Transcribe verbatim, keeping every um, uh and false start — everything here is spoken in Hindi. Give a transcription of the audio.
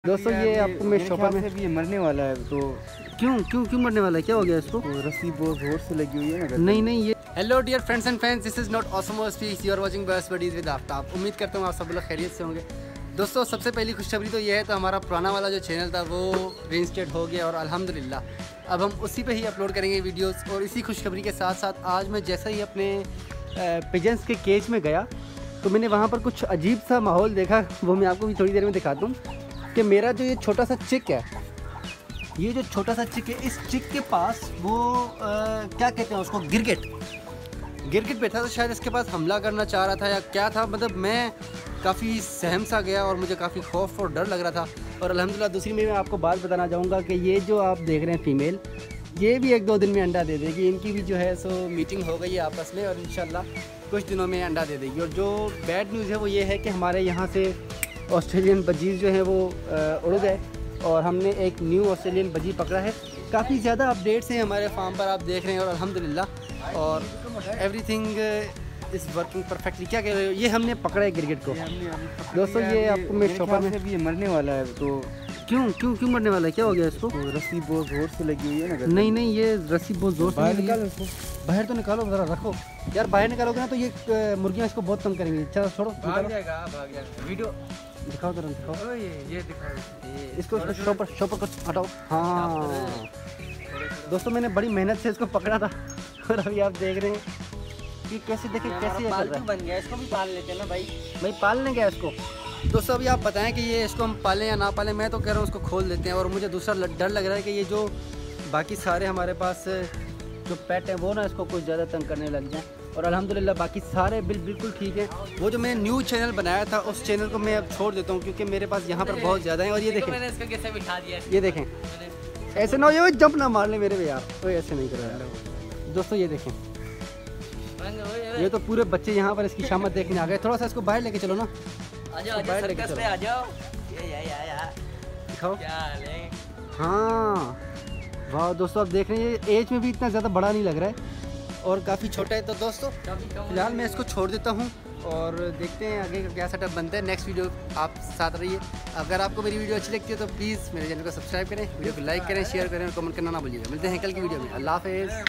दोस्तों ये आपको मैं शॉपर में भी मरने वाला है तो क्यों क्यों क्यों मरने वाला है? क्या हो गया इसको? तो रस्सी बहुत जोर से लगी हुई है ना। नहीं नहीं ये hello dear friends and fans, this is not Awesomo speaks, you are watching bus buddies with Aftab. उम्मीद करता हूँ आप सब लोग खैरियत से होंगे। दोस्तों सबसे पहली खुशखबरी तो ये है, तो हमारा पुराना वाला जो चैनल था वो रीइंस्टेट हो गया और अल्हम्दुलिल्लाह अब हम उसी पे ही अपलोड करेंगे वीडियोस। और इसी खुशखबरी के साथ साथ आज मैं जैसा ही अपने पिजन्स के केज में गया तो मैंने वहाँ पर कुछ अजीब सा माहौल देखा, वो मैं आपको भी थोड़ी देर में दिखाता हूँ। कि मेरा जो ये छोटा सा चिक है, ये जो छोटा सा चिक है, इस चिक के पास वो आ, क्या कहते हैं उसको, गिरगिट गिरगिट बैठा था। शायद इसके पास हमला करना चाह रहा था या क्या था, मतलब मैं काफ़ी सहम सा गया और मुझे काफ़ी खौफ और डर लग रहा था। और अल्हम्दुलिल्लाह दूसरी में मैं आपको बात बताना चाहूँगा कि ये जो आप देख रहे हैं फीमेल, ये भी एक दो दिन में अंडा दे देगी। इनकी भी जो है सो मीटिंग हो गई है आपस में और इंशाल्लाह कुछ दिनों में अंडा दे देगी। और जो बैड न्यूज़ है वो ये है कि हमारे यहाँ से ऑस्ट्रेलियन बजीज़ जो हैं वो उड़ गए और हमने एक न्यू ऑस्ट्रेलियन बजी पकड़ा है। काफ़ी ज़्यादा अपडेट्स हैं हमारे फार्म पर, आप देख रहे हैं। और अल्हम्दुलिल्लाह और एवरीथिंग इज़ वर्किंग परफेक्टली। क्या कह रहे हो? ये हमने पकड़ा है गिरगिट को। दोस्तों ये आपको मैं शॉपर में भी मरने वाला है तो क्यों क्यों क्यों मरने वाला है? क्या हो गया इसको? तो रस्सी बहुत जोर से लगी हुई है ना। नहीं नहीं ये रस्सी बहुत जोर से बाहर लगी है। निकालो इसको, बाहर तो निकालो, ज़रा रखो यार। बाहर निकालोगे ना तो ये मुर्गियाँ इसको बहुत तंग करेंगी। चलो छोड़ो, भाग जाएगा भाग जाएगा। वीडियो दिखाओ तुरंत दिखाओ। ये ये दिखाओ, ये इसको शॉपर शॉपर को हटाओ। हाँ दोस्तों मैंने बड़ी मेहनत से इसको पकड़ा था और अभी आप देख रहे हैं कि कैसे देखें कैसे पालतू बन गया। इसको भी पाल लेते हैं ना भाई। भाई पालने क्या इसको? दोस्तों अभी आप बताएं कि ये इसको हम पालें या ना पालें। मैं तो कह रहा हूँ उसको खोल देते हैं। और मुझे दूसरा डर लग रहा है कि ये जो बाकी सारे हमारे पास जो पेट हैं वो ना इसको कुछ ज़्यादा तंग करने लग जाएं। और अल्हम्दुलिल्लाह बाकी सारे बिल बिल्कुल ठीक है। वो जो मैंने न्यू चैनल बनाया था उस चैनल को मैं अब छोड़ देता हूँ क्योंकि मेरे पास यहाँ पर बहुत ज़्यादा है। और ये देखें, मैंने इसको कैसे बिठा दिया, ये देखें, ऐसे ना हो ये जंप ना मार ले मेरे भैया, तो ऐसे नहीं करो दोस्तों। ये देखें, ये तो पूरे बच्चे यहाँ पर इसकी शामत देखने आ गए। थोड़ा सा इसको बाहर लेके चलो ना। आजाओ आजाओ सर्कस में आजाओ। ये या या या दिखाओ क्या हाल है? हाँ वाह दोस्तों, आप देख रहे हैं ये एज में भी इतना ज़्यादा बड़ा नहीं लग रहा है और काफ़ी छोटा है। तो दोस्तों फिलहाल मैं इसको छोड़ देता हूँ और देखते हैं आगे का क्या सेटअप बनता है। नेक्स्ट वीडियो आप साथ रहिए। अगर आपको मेरी वीडियो अच्छी लगती है तो प्लीज़ मेरे चैनल को सब्सक्राइब करें, वीडियो को लाइक करें, शेयर करें और कमेंट करना ना भूलिएगा। मिलते हैं कल की वीडियो में। अल्लाह हाफ़िज़।